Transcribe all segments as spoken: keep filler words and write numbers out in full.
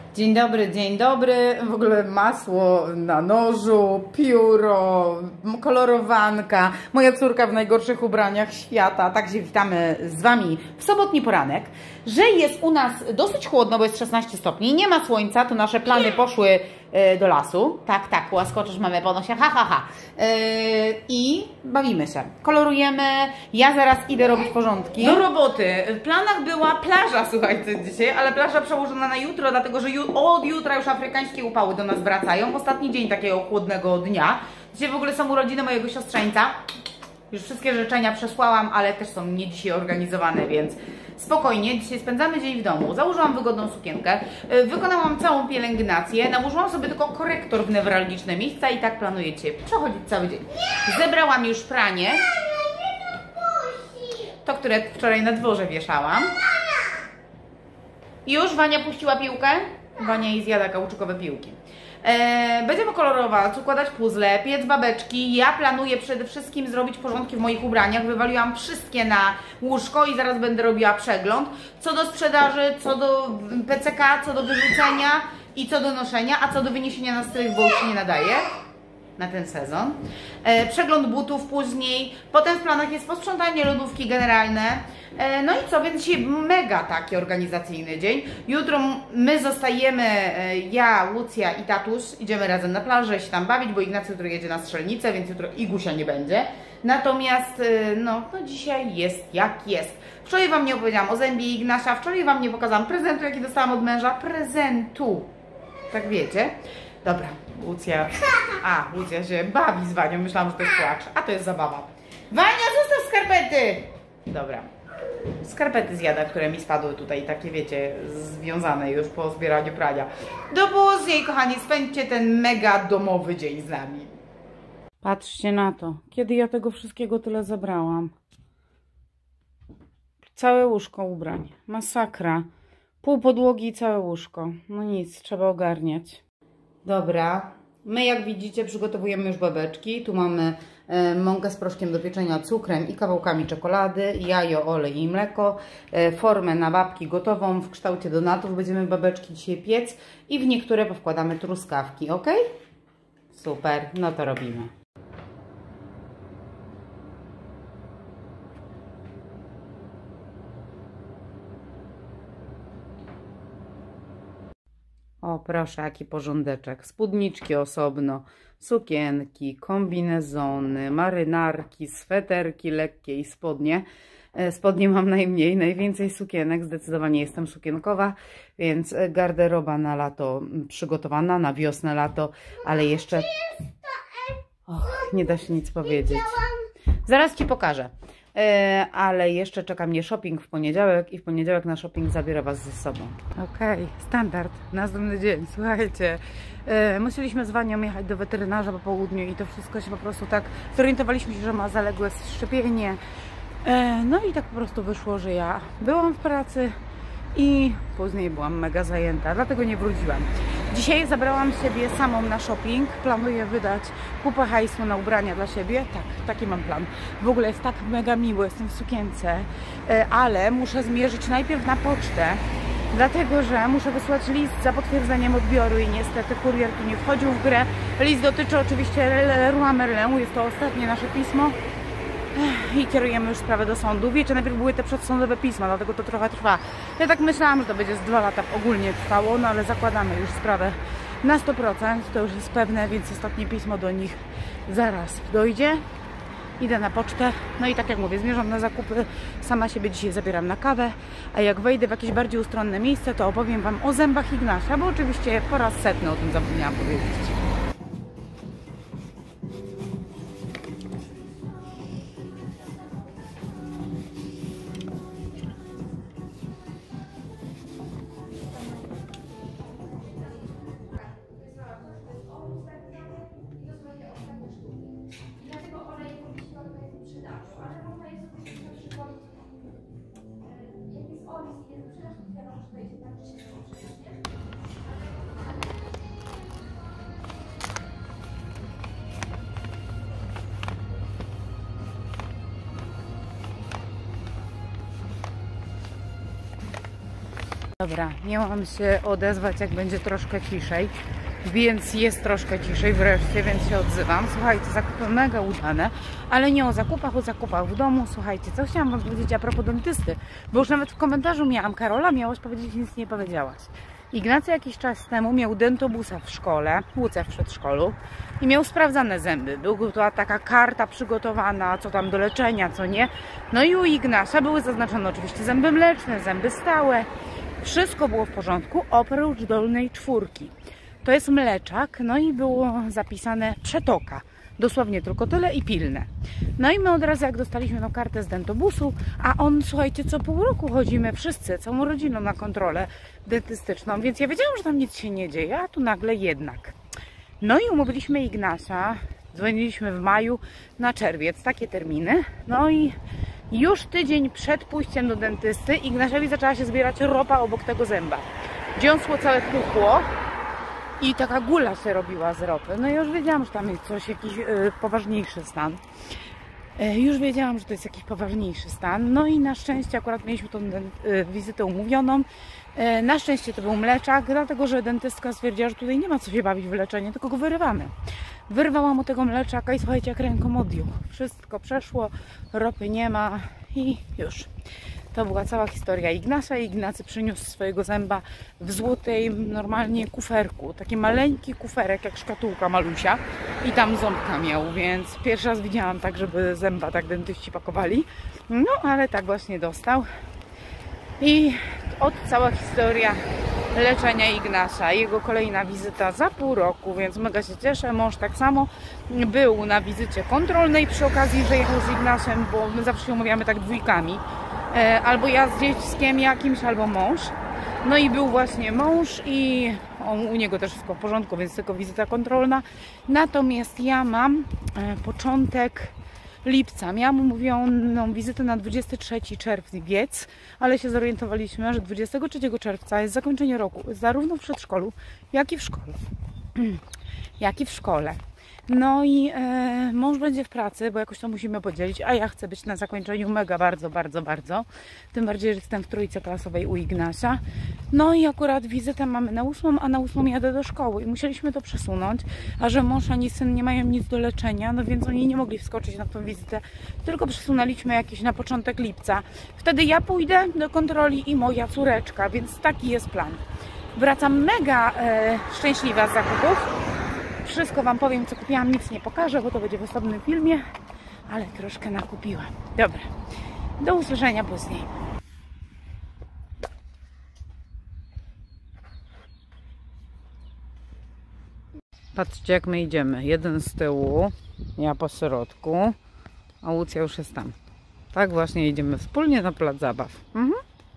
Dzień dobry, dzień dobry. W ogóle masło na nożu, pióro, kolorowanka. Moja córka w najgorszych ubraniach świata. Także witamy z Wami w sobotni poranek. Że jest u nas dosyć chłodno, bo jest szesnaście stopni. Nie ma słońca, to nasze plany poszły do lasu. Tak, tak, łaskoczysz mamy po nosie, ha, ha, ha. I bawimy się. Kolorujemy. Ja zaraz idę robić porządki. Do roboty. W planach była plaża, słuchajcie, dzisiaj, ale plaża przełożona na jutro, dlatego że ju od jutra już afrykańskie upały do nas wracają. Ostatni dzień takiego chłodnego dnia. Dzisiaj w ogóle są urodziny mojego siostrzeńca. Już wszystkie życzenia przesłałam, ale też są nie dzisiaj organizowane, więc spokojnie. Dzisiaj spędzamy dzień w domu. Założyłam wygodną sukienkę, wykonałam całą pielęgnację, nałożyłam sobie tylko korektor w newralgiczne miejsca i tak planuję dzisiaj przechodzić cały dzień. Zebrałam już pranie, to, które wczoraj na dworze wieszałam. Już Wania puściła piłkę? Wania jej zjada kauczykowe piłki. Eee, będziemy kolorować, układać puzzle, piec babeczki. Ja planuję przede wszystkim zrobić porządki w moich ubraniach. Wywaliłam wszystkie na łóżko i zaraz będę robiła przegląd. Co do sprzedaży, co do P C K, co do wyrzucenia i co do noszenia, a co do wyniesienia na strych, bo już się nie nadaje na ten sezon. E, przegląd butów później. Potem w planach jest posprzątanie lodówki generalne. E, no i co, więc dzisiaj mega taki organizacyjny dzień. Jutro my zostajemy, e, ja, Łucja i tatuś, idziemy razem na plażę się tam bawić, bo Ignacy jutro jedzie na strzelnicę, więc jutro Igusia nie będzie. Natomiast, e, no, no dzisiaj jest jak jest. Wczoraj Wam nie opowiedziałam o zębie Ignasia, wczoraj Wam nie pokazałam prezentu, jaki dostałam od męża. Prezentu. Tak wiecie. Dobra, Łucja, a, Łucja się bawi z Wanią, myślałam, że to jest płacz, a to jest zabawa. Wania, zostaw skarpety! Dobra, skarpety zjada, które mi spadły tutaj, takie wiecie, związane już po zbieraniu prania. Do później, kochani, spędźcie ten mega domowy dzień z nami. Patrzcie na to, kiedy ja tego wszystkiego tyle zebrałam. Całe łóżko ubrań, masakra. Pół podłogi i całe łóżko, no nic, trzeba ogarniać. Dobra, my jak widzicie przygotowujemy już babeczki. Tu mamy e, mąkę z proszkiem do pieczenia, cukrem i kawałkami czekolady, jajo, olej i mleko, e, formę na babki gotową w kształcie donatów. Będziemy babeczki dzisiaj piec i w niektóre powkładamy truskawki, ok? Super, no to robimy. O, proszę, jaki porządeczek. Spódniczki osobno, sukienki, kombinezony, marynarki, sweterki lekkie i spodnie. Spodnie mam najmniej, najwięcej sukienek. Zdecydowanie jestem sukienkowa, więc garderoba na lato przygotowana, na wiosnę, lato, ale jeszcze... Och, nie da się nic powiedzieć. Zaraz Ci pokażę. E, ale jeszcze czeka mnie shopping w poniedziałek i w poniedziałek na shopping zabiorę Was ze sobą. Okej, okay, standard, następny dzień, słuchajcie. E, musieliśmy z Wanią jechać do weterynarza po południu i to wszystko się po prostu tak zorientowaliśmy się, że ma zaległe szczepienie. E, no i tak po prostu wyszło, że ja byłam w pracy i później byłam mega zajęta, dlatego nie wróciłam. Dzisiaj zabrałam siebie samą na shopping. Planuję wydać kupę hajsu na ubrania dla siebie. Tak, taki mam plan. W ogóle jest tak mega miło, jestem w sukience, ale muszę zmierzyć najpierw na pocztę, dlatego że muszę wysłać list za potwierdzeniem odbioru i niestety kurier tu nie wchodził w grę. List dotyczy oczywiście Leroy Merlin, jest to ostatnie nasze pismo. I kierujemy już sprawę do sądu. Wiecie, najpierw były te przedsądowe pisma, dlatego to trochę trwa. Ja tak myślałam, że to będzie z dwa lata ogólnie trwało, no ale zakładamy już sprawę na sto procent, to już jest pewne, więc ostatnie pismo do nich zaraz dojdzie. Idę na pocztę, no i tak jak mówię, zmierzam na zakupy, sama siebie dzisiaj zabieram na kawę, a jak wejdę w jakieś bardziej ustronne miejsce, to opowiem Wam o zębach Ignasia, bo oczywiście po raz setny o tym zapomniałam powiedzieć. Dobra, miałam się odezwać, jak będzie troszkę ciszej, więc jest troszkę ciszej wreszcie, więc się odzywam. Słuchajcie, zakupy mega udane, ale nie o zakupach, o zakupach w domu. Słuchajcie, co chciałam wam powiedzieć a propos dentysty, bo już nawet w komentarzu miałam: Karola, miałaś powiedzieć, nic nie powiedziałaś. Ignacy jakiś czas temu miał dentobusa w szkole, Łuce w przedszkolu i miał sprawdzane zęby. Była taka karta przygotowana, co tam do leczenia, co nie. No i u Ignacia były zaznaczone oczywiście zęby mleczne, zęby stałe. Wszystko było w porządku, oprócz dolnej czwórki. To jest mleczak, no i było zapisane przetoka. Dosłownie tylko tyle i pilne. No i my od razu, jak dostaliśmy tą kartę z dentobusu, a on, słuchajcie, co pół roku chodzimy wszyscy, całą rodziną na kontrolę dentystyczną, więc ja wiedziałam, że tam nic się nie dzieje, a tu nagle jednak. No i umówiliśmy Ignacia, dzwoniliśmy w maju na czerwiec, takie terminy. No i już tydzień przed pójściem do dentysty Ignaciowi zaczęła się zbierać ropa obok tego zęba. Dziąsło całe puchło i taka gula się robiła z ropy. No i już wiedziałam, że tam jest coś, jakiś yy, poważniejszy stan. Yy, już wiedziałam, że to jest jakiś poważniejszy stan. No i na szczęście akurat mieliśmy tą yy, wizytę umówioną. Yy, na szczęście to był mleczak, dlatego że dentystka stwierdziła, że tutaj nie ma co się bawić w leczenie, tylko go wyrywamy. Wyrwałam mu tego mleczaka i słuchajcie, jak ręką odjął. Wszystko przeszło, ropy nie ma i już. To była cała historia Ignacia. Ignacy przyniósł swojego zęba w złotej normalnie kuferku. Taki maleńki kuferek, jak szkatułka malusia. I tam ząbka miał, więc pierwszy raz widziałam tak, żeby zęba tak dentyści pakowali. No, ale tak właśnie dostał. I od cała historia leczenia Ignacia. Jego kolejna wizyta za pół roku, więc mega się cieszę. Mąż tak samo był na wizycie kontrolnej przy okazji, że jechał z Ignaciem, bo my zawsze się umawiamy tak dwójkami. Albo ja z dzieckiem jakimś, albo mąż. No i był właśnie mąż i on, u niego też wszystko w porządku, więc tylko wizyta kontrolna. Natomiast ja mam początek lipca. Miałam umówioną wizytę na dwudziesty trzeci czerwiec, ale się zorientowaliśmy, że dwudziestego trzeciego czerwca jest zakończenie roku, zarówno w przedszkolu, jak i w szkole. jak i w szkole. No i e, mąż będzie w pracy, bo jakoś to musimy podzielić, a ja chcę być na zakończeniu mega bardzo, bardzo, bardzo. Tym bardziej, że jestem w trójce klasowej u Ignacia. No i akurat wizytę mamy na ósmą, a na ósmą jadę do szkoły i musieliśmy to przesunąć, a że mąż ani syn nie mają nic do leczenia, no więc oni nie mogli wskoczyć na tą wizytę, tylko przesunęliśmy jakieś na początek lipca. Wtedy ja pójdę do kontroli i moja córeczka, więc taki jest plan. Wracam mega e, szczęśliwa z zakupów. Wszystko wam powiem, co kupiłam, nic nie pokażę, bo to będzie w osobnym filmie, ale troszkę nakupiłam. Dobra, do usłyszenia później. Patrzcie, jak my idziemy. Jeden z tyłu, ja po środku, a Łucja już jest tam. Tak właśnie idziemy wspólnie na plac zabaw. Mhm.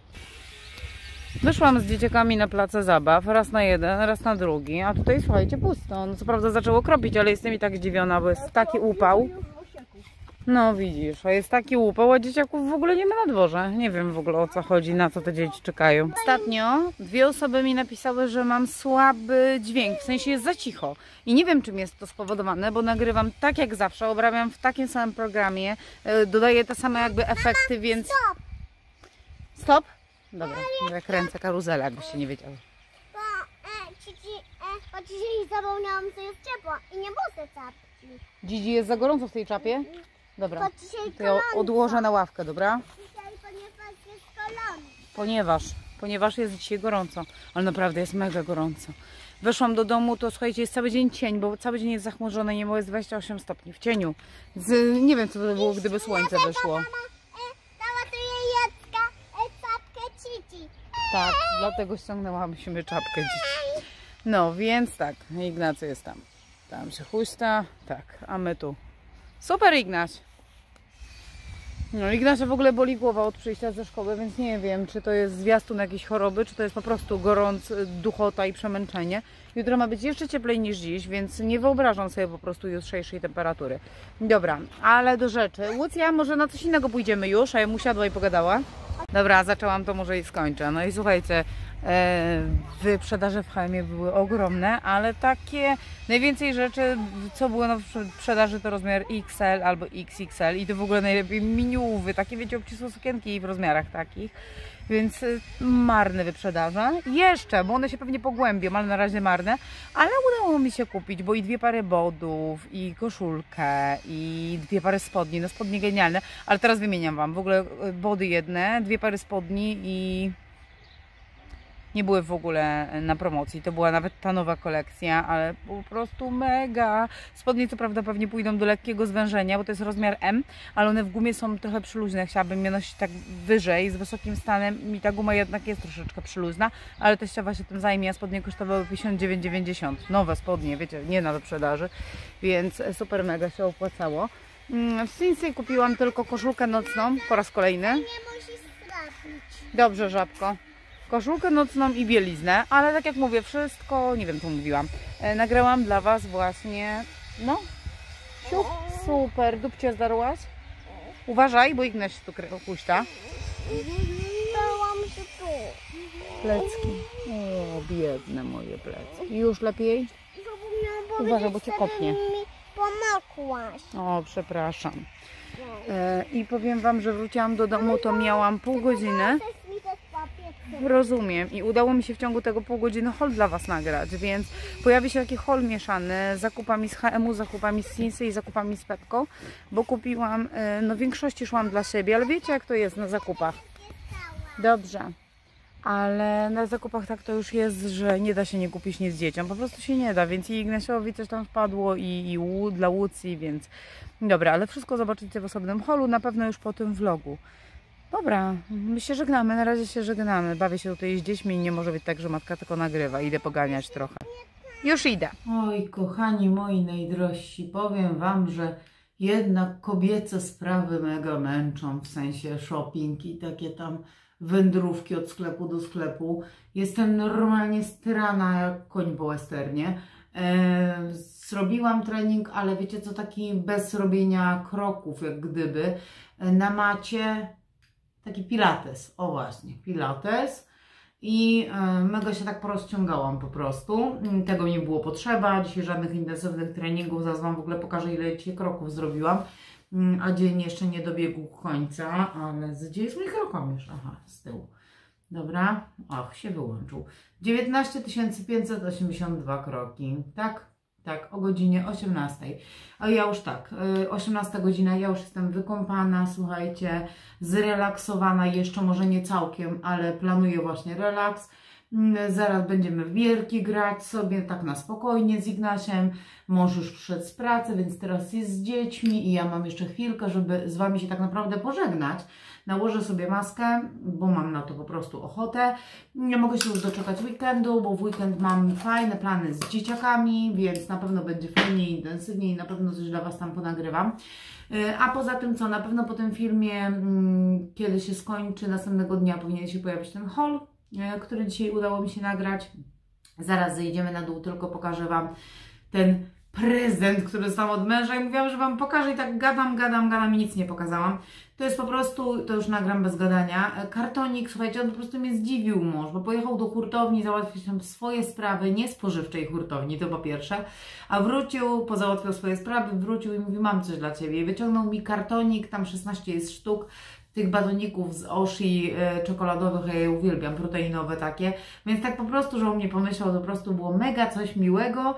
Wyszłam z dzieciakami na place zabaw, raz na jeden, raz na drugi, a tutaj słuchajcie, pusto. No co prawda zaczęło kropić, ale jestem i tak zdziwiona, bo jest taki upał. No widzisz, a jest taki upał, a dzieciaków w ogóle nie ma na dworze. Nie wiem w ogóle, o co chodzi, na co te dzieci czekają. Ostatnio dwie osoby mi napisały, że mam słaby dźwięk, w sensie jest za cicho. I nie wiem, czym jest to spowodowane, bo nagrywam tak jak zawsze, obrabiam w takim samym programie, dodaję te same jakby efekty, więc... Stop? Dobra, ja kręcę karuzelę, jakbyście nie wiedziały. Bo, e, ci, ci, e, bo dzisiaj zapomniałam, że jest ciepło i nie było tej czapki. Dzidzi jest za gorąco w tej czapie? Dobra, Bo dzisiaj to ja odłożę na ławkę, dobra? Dzisiaj, ponieważ jest kolon. Ponieważ, ponieważ jest dzisiaj gorąco, ale naprawdę jest mega gorąco. Weszłam do domu, to słuchajcie, jest cały dzień cień, bo cały dzień jest zachmurzone, nie jest dwadzieścia osiem stopni w cieniu. Z, nie wiem, co to by było, gdyby słońce wyszło. Mama, e, dała tu jej Jacka, e, czapkę Cici. Tak, dlatego ściągnęłabyśmy czapkę dziś. No, więc tak, Ignacy jest tam. Tam się huśta, tak, a my tu. Super, Ignaś! No, Ignacia w ogóle boli głowa od przyjścia ze szkoły, więc nie wiem, czy to jest zwiastun jakiejś choroby, czy to jest po prostu gorąc, duchota i przemęczenie. Jutro ma być jeszcze cieplej niż dziś, więc nie wyobrażam sobie po prostu jutrzejszej temperatury. Dobra, ale do rzeczy. Łucja, może na coś innego pójdziemy już, a ja mu siadła i pogadała. Dobra, zaczęłam, to może i skończę. No i słuchajcie, e, wyprzedaże w H M ie były ogromne, ale takie najwięcej rzeczy, co było na sprzedaży, to rozmiar X L albo X X L i to w ogóle najlepiej miniówy, takie wiecie, obcisłe sukienki w rozmiarach takich. Więc marne wyprzedaże. Jeszcze, bo one się pewnie pogłębią, ale na razie marne. Ale udało mi się kupić, bo i dwie pary bodów, i koszulkę, i dwie pary spodni. No spodnie genialne, ale teraz wymieniam Wam. W ogóle body jedne, dwie pary spodni i... nie były w ogóle na promocji. To była nawet ta nowa kolekcja, ale po prostu mega. Spodnie co prawda pewnie pójdą do lekkiego zwężenia, bo to jest rozmiar M, ale one w gumie są trochę przyluźne. Chciałabym je nosić tak wyżej, z wysokim stanem i ta guma jednak jest troszeczkę przyluźna, ale teściowa się tym zajmie, a spodnie kosztowały pięćdziesiąt dziewięć dziewięćdziesiąt. Nowe spodnie, wiecie, nie na wyprzedaży, więc super mega się opłacało. W Sinsei kupiłam tylko koszulkę nocną po raz kolejny. Nie musisz trafić. Dobrze, żabko. Koszulkę nocną i bieliznę, ale tak jak mówię, wszystko, nie wiem co mówiłam, e, nagrałam dla Was właśnie, no, siup, super, dupcie zdarłaś? Uważaj, bo Ignaś tu puśta. Dałam się tu. Plecki, o, biedne moje plecki. Już lepiej? Zapomniałam Uważaj, bo Cię żeby kopnie. mi pomogłaś. O, przepraszam. E, I powiem Wam, że wróciłam do domu, to miałam pół godziny. Rozumiem i udało mi się w ciągu tego pół godziny haul dla Was nagrać, więc pojawi się taki haul mieszany z zakupami z H M U, zakupami z Sinsei i zakupami z Pepco, bo kupiłam, no w większości szłam dla siebie, ale wiecie jak to jest na zakupach. Dobrze, ale na zakupach tak to już jest, że nie da się nie kupić nic dzieciom, po prostu się nie da, więc i Ignasiowi coś tam wpadło i, i Łu, dla Łucji, więc dobra, ale wszystko zobaczycie w osobnym haulu, na pewno już po tym vlogu. Dobra, my się żegnamy, na razie się żegnamy. Bawię się tutaj z dziećmi i nie może być tak, że matka tylko nagrywa. Idę poganiać trochę. Już idę. Oj, kochani moi najdrożsi, powiem Wam, że jednak kobiece sprawy mega męczą, w sensie shopping i takie tam wędrówki od sklepu do sklepu. Jestem normalnie strana jak koń po westernie. Eee, zrobiłam trening, ale wiecie co, taki bez robienia kroków, jak gdyby. Na macie taki pilates, o właśnie, pilates i e, mega się tak porozciągałam po prostu, tego nie było potrzeba, dzisiaj żadnych intensywnych treningów, zaraz Wam w ogóle pokażę ile dzisiaj kroków zrobiłam, a dzień jeszcze nie dobiegł końca, ale gdzie jest mój krokomierz? Aha, z tyłu. Dobra, ach, się wyłączył. dziewiętnaście tysięcy pięćset osiemdziesiąt dwa kroki, tak? Tak, o godzinie osiemnastej. A ja już tak, osiemnasta godzina, ja już jestem wykąpana, słuchajcie, zrelaksowana, jeszcze może nie całkiem, ale planuję właśnie relaks. Zaraz będziemy w bierki grać sobie tak na spokojnie z Ignasiem. Mąż już przyszedł z pracy, więc teraz jest z dziećmi i ja mam jeszcze chwilkę, żeby z Wami się tak naprawdę pożegnać. Nałożę sobie maskę, bo mam na to po prostu ochotę. Nie mogę się już doczekać weekendu, bo w weekend mam fajne plany z dzieciakami, więc na pewno będzie fajniej, intensywniej, na pewno coś dla Was tam ponagrywam. A poza tym co, na pewno po tym filmie, kiedy się skończy, następnego dnia powinien się pojawić ten haul, który dzisiaj udało mi się nagrać. Zaraz zejdziemy na dół, tylko pokażę Wam ten prezent, który dostałam od męża i mówiłam, że Wam pokażę i tak gadam, gadam, gadam i nic nie pokazałam. To jest po prostu, to już nagram bez gadania, kartonik, słuchajcie, on po prostu mnie zdziwił mąż, bo pojechał do hurtowni załatwić tam swoje sprawy, nie spożywczej hurtowni, to po pierwsze, a wrócił, pozałatwiał swoje sprawy, wrócił i mówi, mam coś dla Ciebie i wyciągnął mi kartonik, tam szesnaście jest sztuk, tych batoników z Oshi e, czekoladowych, ja je uwielbiam, proteinowe takie, więc tak po prostu, że on mnie pomyślał, to po prostu było mega coś miłego,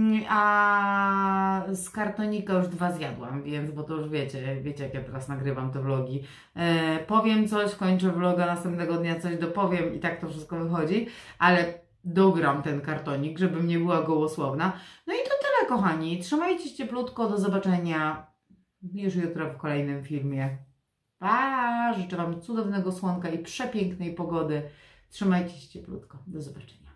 a z kartonika już dwa zjadłam, więc, bo to już wiecie, wiecie jak ja teraz nagrywam te vlogi, e, powiem coś, kończę vloga, następnego dnia coś dopowiem i tak to wszystko wychodzi, ale dogram ten kartonik, żebym nie była gołosłowna. No i to tyle, kochani, trzymajcie się cieplutko, do zobaczenia już jutro w kolejnym filmie. Pa! Życzę Wam cudownego słonka i przepięknej pogody. Trzymajcie się cieplutko. Do zobaczenia.